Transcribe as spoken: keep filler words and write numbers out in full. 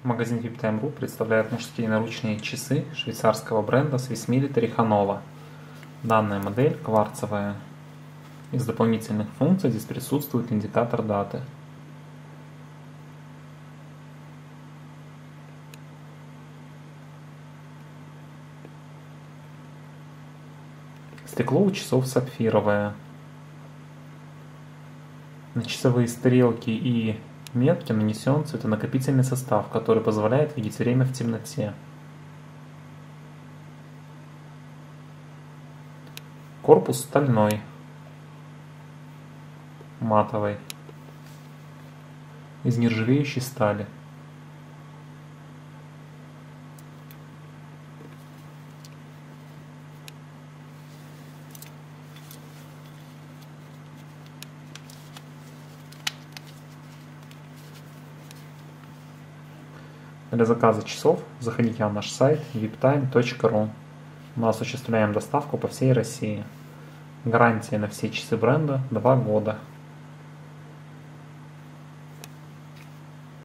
Магазин виптайм точка ру представляет мужские наручные часы швейцарского бренда Swiss Military Hanova. Данная модель кварцевая. Из дополнительных функций здесь присутствует индикатор даты. Стекло у часов сапфировое. На часовые стрелки и метки нанесен цветонакопительный состав, который позволяет видеть время в темноте. Корпус стальной, матовый, из нержавеющей стали. Для заказа часов заходите на наш сайт виптайм точка ру. Мы осуществляем доставку по всей России. Гарантия на все часы бренда два года.